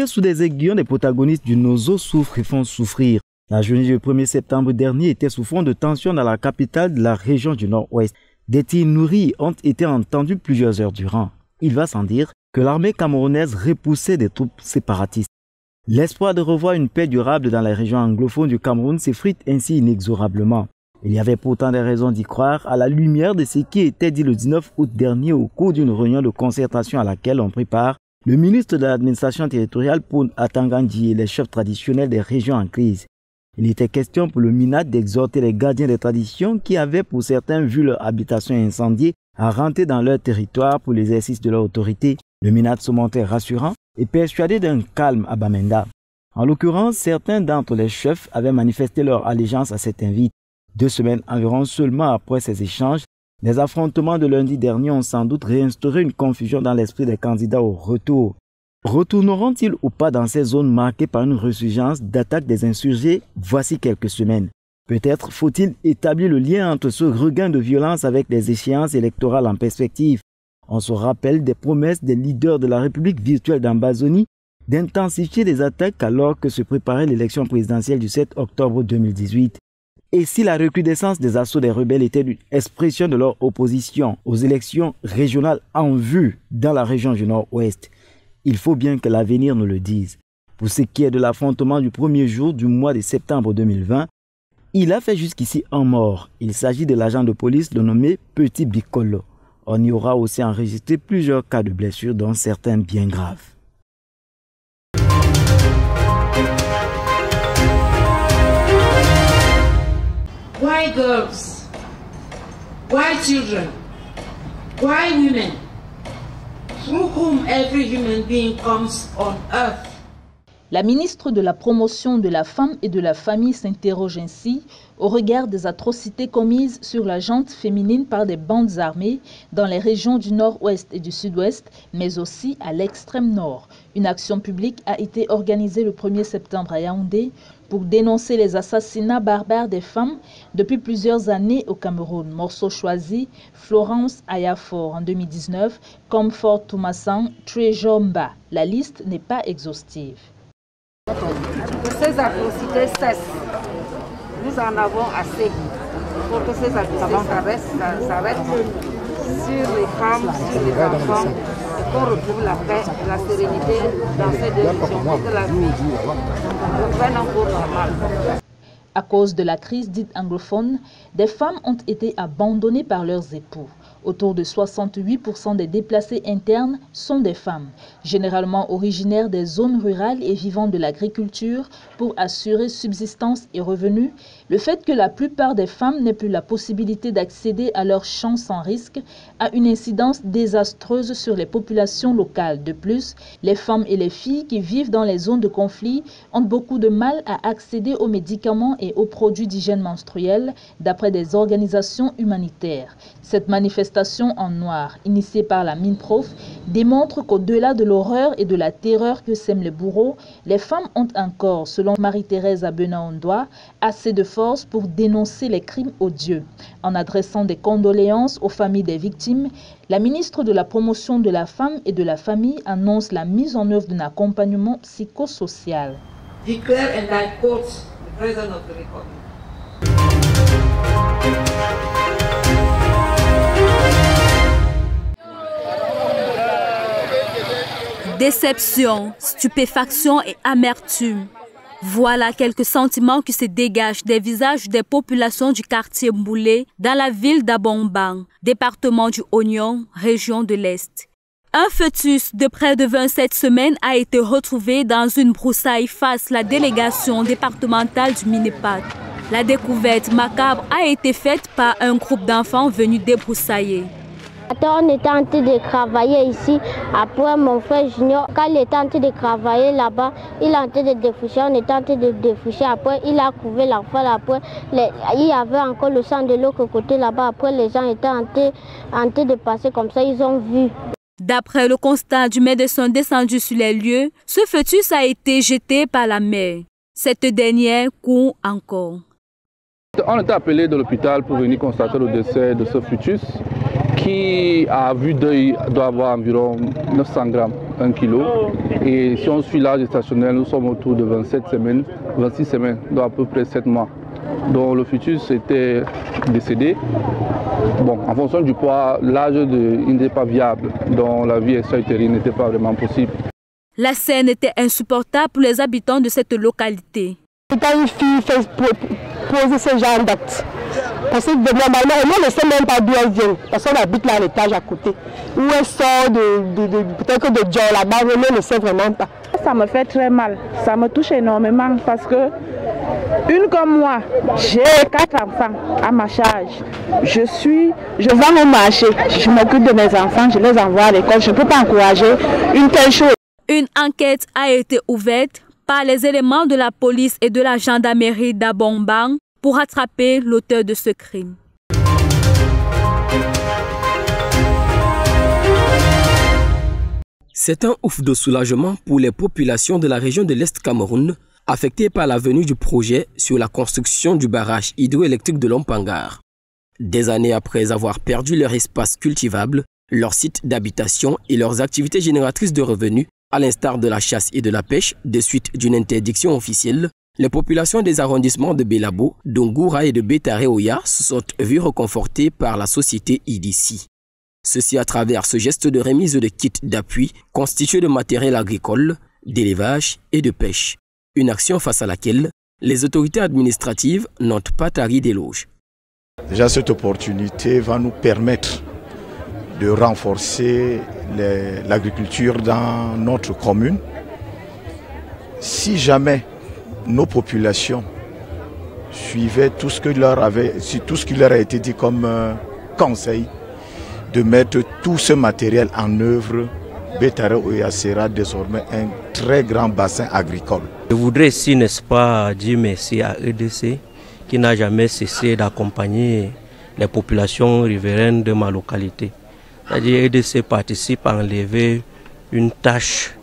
yeux sous des aiguillons, les protagonistes du Nozo souffrent et font souffrir. La journée du 1er septembre dernier était sous fond de tension dans la capitale de la région du Nord-Ouest. Des tirs nourris ont été entendus plusieurs heures durant. Il va sans dire que l'armée camerounaise repoussait des troupes séparatistes. L'espoir de revoir une paix durable dans la région anglophone du Cameroun s'effrite ainsi inexorablement. Il y avait pourtant des raisons d'y croire à la lumière de ce qui était dit le 19 août dernier au cours d'une réunion de concertation à laquelle on prit part le ministre de l'administration territoriale Poun Atangandji et les chefs traditionnels des régions en crise. Il était question pour le MINAD d'exhorter les gardiens des traditions qui avaient pour certains vu leur habitation incendiée à rentrer dans leur territoire pour l'exercice de leur autorité. Le MINAD se montrait rassurant et persuadé d'un calme à Bamenda. En l'occurrence, certains d'entre les chefs avaient manifesté leur allégeance à cet invite. 2 semaines environ seulement après ces échanges, les affrontements de lundi dernier ont sans doute réinstauré une confusion dans l'esprit des candidats au retour. Retourneront-ils ou pas dans ces zones marquées par une résurgence d'attaques des insurgés voici quelques semaines? Peut-être faut-il établir le lien entre ce regain de violence avec les échéances électorales en perspective. On se rappelle des promesses des leaders de la République virtuelle d'Ambazonie d'intensifier les attaques alors que se préparait l'élection présidentielle du 7 octobre 2018. Et si la recrudescence des assauts des rebelles était une expression de leur opposition aux élections régionales en vue dans la région du Nord-Ouest, il faut bien que l'avenir nous le dise. Pour ce qui est de l'affrontement du premier jour du mois de septembre 2020, il a fait jusqu'ici un mort. Il s'agit de l'agent de police nommé Petit Bicolo. On y aura aussi enregistré plusieurs cas de blessures, dont certains bien graves. Why girls? Why children? Why women? Through whom every human being comes on earth. La ministre de la Promotion de la Femme et de la Famille s'interroge ainsi au regard des atrocités commises sur la gente féminine par des bandes armées dans les régions du Nord-Ouest et du Sud-Ouest, mais aussi à l'extrême nord. Une action publique a été organisée le 1er septembre à Yaoundé pour dénoncer les assassinats barbares des femmes depuis plusieurs années au Cameroun. Morceau choisi, Florence Ayafor en 2019, Comfort Toumassan, Trejomba. La liste n'est pas exhaustive. Que ces atrocités cessent. Nous en avons assez pour que ces atrocités s'arrêtent sur les femmes, sur les enfants, et qu'on retrouve la paix et la sérénité dans ces deux régions, et que la vie reprenne un cours normal. À cause de la crise dite anglophone, des femmes ont été abandonnées par leurs époux. Autour de 68% des déplacés internes sont des femmes, généralement originaires des zones rurales et vivant de l'agriculture pour assurer subsistance et revenus. Le fait que la plupart des femmes n'aient plus la possibilité d'accéder à leurs champs sans risque a une incidence désastreuse sur les populations locales. De plus, les femmes et les filles qui vivent dans les zones de conflit ont beaucoup de mal à accéder aux médicaments et aux produits d'hygiène menstruelle, d'après des organisations humanitaires. Cette manifestation en noir, initiée par la MINPROF, démontre qu'au-delà de l'horreur et de la terreur que sèment les bourreaux, les femmes ont encore, selon Marie-Thérèse Abena-Ondoa, assez de force pour dénoncer les crimes odieux. En adressant des condoléances aux familles des victimes, la ministre de la Promotion de la Femme et de la Famille annonce la mise en œuvre d'un accompagnement psychosocial. Declare and I quote the President of the Republic. Déception, stupéfaction et amertume. Voilà quelques sentiments qui se dégagent des visages des populations du quartier Mboulé dans la ville d'Abongbang, département du Oignon, région de l'Est. Un fœtus de près de 27 semaines a été retrouvé dans une broussaille face à la délégation départementale du Minipat. La découverte macabre a été faite par un groupe d'enfants venus débroussailler. On était en train de travailler ici. Après, mon frère Junior, quand il était en train de travailler là-bas, il est en train de défoucher. On était en train de défoucher. Après, il a couvé l'enfant. Après, il y avait encore le sang de l'autre côté là-bas. Après, les gens étaient en train de passer comme ça. Ils ont vu. D'après le constat du médecin descendu sur les lieux, ce fœtus a été jeté par la mère. Cette dernière court encore. On était appelé de l'hôpital pour venir constater le décès de ce fœtus qui, à vue d'œil, doit avoir environ 900 grammes. 1 kg. Et si on suit l'âge stationnel, nous sommes autour de 26 semaines, donc à peu près 7 mois. Donc le fœtus était décédé. Bon, en fonction du poids, l'âge n'était pas viable, donc la vie extra-utérine n'était pas vraiment possible. La scène était insupportable pour les habitants de cette localité. Quand une fille fait poser ce genre d'acte, parce que normalement, on ne sait même pas d'où elle vient, parce qu'on habite là à l'étage à côté. Où elle sort peut-être de Dior là-bas, on ne sait vraiment pas. Ça me fait très mal, ça me touche énormément parce que, une comme moi, j'ai 4 enfants à ma charge. Je vends au marché, je m'occupe de mes enfants, je les envoie à l'école, je ne peux pas encourager une telle chose. Une enquête a été ouverte par les éléments de la police et de la gendarmerie d'Abombang pour attraper l'auteur de ce crime. C'est un ouf de soulagement pour les populations de la région de l'Est Cameroun affectées par la venue du projet sur la construction du barrage hydroélectrique de Lompangar. Des années après avoir perdu leur espace cultivable, leur site d'habitation et leurs activités génératrices de revenus, à l'instar de la chasse et de la pêche, des suites d'une interdiction officielle, les populations des arrondissements de Belabo, d'Ongoura et de Bétaré-Oya se sont vues reconfortées par la société IDC. Ceci à travers ce geste de remise de kits d'appui constitué de matériel agricole, d'élevage et de pêche. Une action face à laquelle les autorités administratives n'ont pas tari d'éloges. Déjà, cette opportunité va nous permettre de renforcer l'agriculture dans notre commune. Si jamais nos populations suivaient tout ce qui leur a été dit comme conseil, de mettre tout ce matériel en œuvre, Bétaré-Oya sera désormais un très grand bassin agricole. Je voudrais ici, n'est-ce pas, dire merci à EDC qui n'a jamais cessé d'accompagner les populations riveraines de ma localité. C'est-à-dire EDC participe à enlever une tâche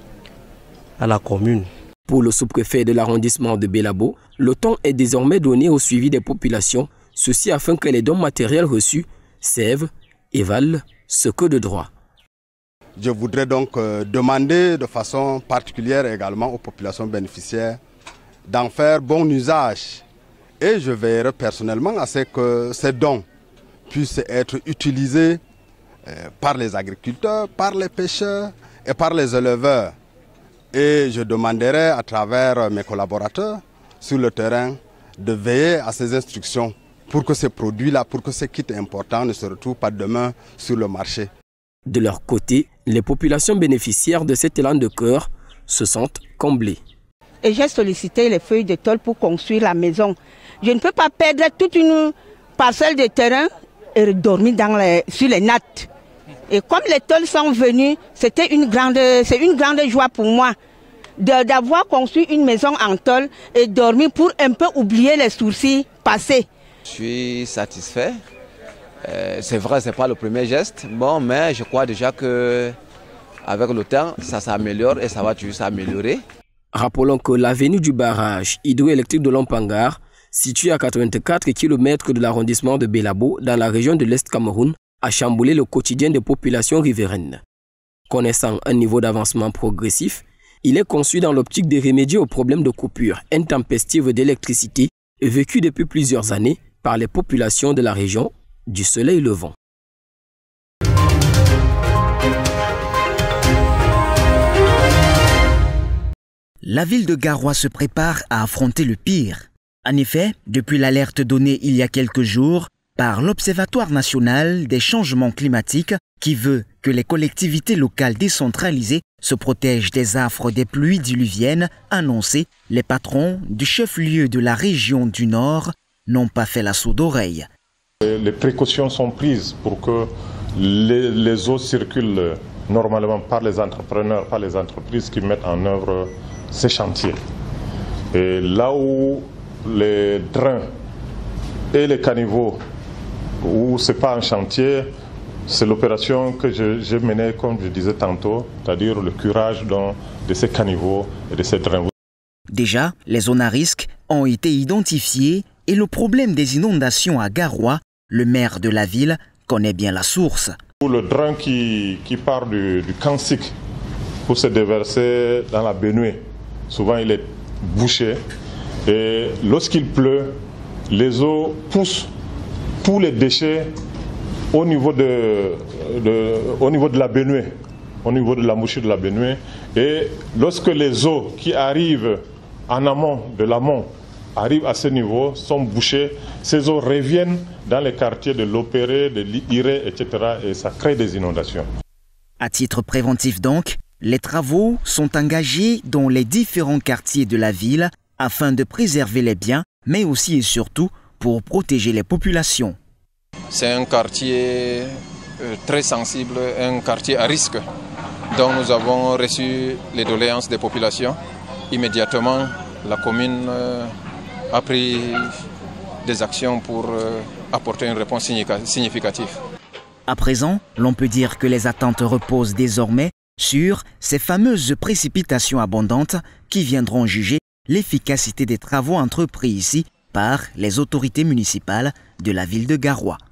à la commune. Pour le sous-préfet de l'arrondissement de Belabo, le temps est désormais donné au suivi des populations, ceci afin que les dons matériels reçus servent et valent ce que de droit. Je voudrais donc demander de façon particulière également aux populations bénéficiaires d'en faire bon usage. Et je veillerai personnellement à ce que ces dons puissent être utilisés par les agriculteurs, par les pêcheurs et par les éleveurs. Et je demanderai à travers mes collaborateurs sur le terrain de veiller à ces instructions pour que ces produits-là, pour que ces kits importants ne se retrouvent pas demain sur le marché. De leur côté, les populations bénéficiaires de cet élan de cœur se sentent comblées. Et j'ai sollicité les feuilles de tôle pour construire la maison. Je ne peux pas perdre toute une parcelle de terrain et dormir sur les nattes. Et comme les tôles sont venues, c'est une grande joie pour moi d'avoir construit une maison en tôle et dormir pour un peu oublier les soucis passés. Je suis satisfait. C'est vrai, ce n'est pas le premier geste, bon, mais je crois déjà qu'avec le temps, ça s'améliore et ça va toujours s'améliorer. Rappelons que l'avenue du barrage hydroélectrique de Lompangar, située à 84 km de l'arrondissement de Belabo, dans la région de l'Est Cameroun, a chamboulé le quotidien des populations riveraines. Connaissant un niveau d'avancement progressif, il est conçu dans l'optique de remédier aux problèmes de coupure intempestive d'électricité vécu depuis plusieurs années par les populations de la région du Soleil Levant. La ville de Garoua se prépare à affronter le pire. En effet, depuis l'alerte donnée il y a quelques jours par l'Observatoire national des changements climatiques qui veut que les collectivités locales décentralisées se protègent des affres des pluies diluviennes annoncées, les patrons du chef-lieu de la région du Nord n'ont pas fait la sourde oreille. Les précautions sont prises pour que les eaux circulent normalement par les entrepreneurs, par les entreprises qui mettent en œuvre ces chantiers. Et là où les drains et les caniveaux, où ce n'est pas un chantier, c'est l'opération que j'ai menée, comme je disais tantôt, c'est-à-dire le curage de ces caniveaux et de ces drains. Déjà, les zones à risque ont été identifiées et le problème des inondations à Garoua, le maire de la ville connaît bien la source. Le drain qui part du Kansik pour se déverser dans la baignoire. Souvent il est bouché et lorsqu'il pleut, les eaux poussent tous les déchets au niveau de la baignoire, au niveau de la mouchure de la baignoire. Et lorsque les eaux qui arrivent en amont de l'amont arrivent à ce niveau, sont bouchées, ces eaux reviennent dans les quartiers de l'Opéré, de l'Iré, etc. et ça crée des inondations. À titre préventif donc, les travaux sont engagés dans les différents quartiers de la ville afin de préserver les biens, mais aussi et surtout pour protéger les populations. C'est un quartier très sensible, un quartier à risque. Donc nous avons reçu les doléances des populations. Immédiatement, la commune a pris des actions pour apporter une réponse significative. À présent, l'on peut dire que les attentes reposent désormais sur ces fameuses précipitations abondantes qui viendront juger l'efficacité des travaux entrepris ici par les autorités municipales de la ville de Garoua.